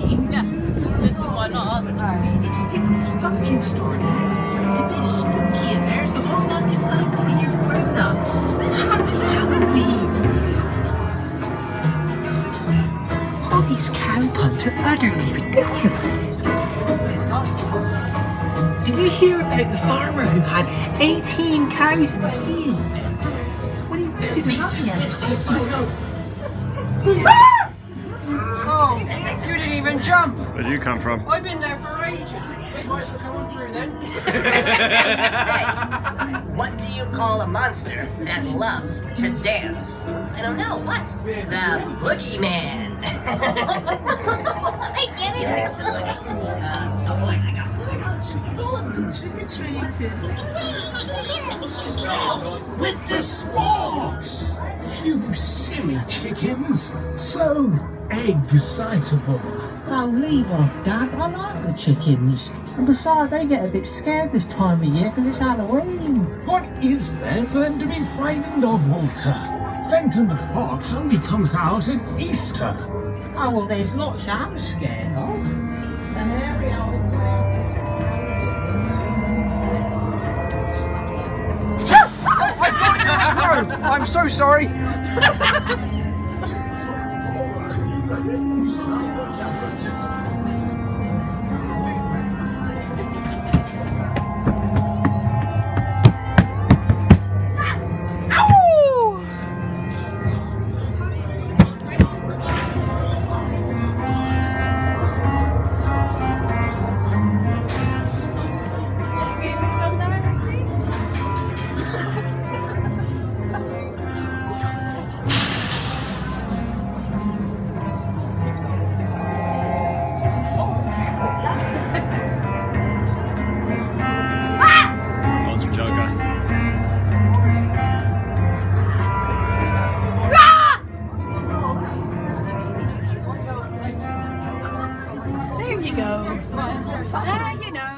game? Yeah, let's see why not. It's a pumpkin store now. It's a bit spooky in there, so hold on tight to your grown-ups. Happy Halloween! All these cow puns are utterly ridiculous. Did you hear about the farmer who had 18 cows in his field? What do you do with that Oh, you didn't even jump. Where'd you come from? I've been there for ages. Wait, why are coming through then? Say, what do you call a monster that loves to dance? I don't know, what? The boogeyman. I get it. Next to boogie. Oh boy, I got Stop with the squawks! You silly chickens. So excitable. Oh, leave off, Dad. I like the chickens. And besides, they get a bit scared this time of year because it's Halloween. What is there for them to be frightened of, Walter? Fenton the Fox only comes out at Easter. Oh, well, there's lots I'm scared of. The hairy old I'm so sorry. There you go. You know.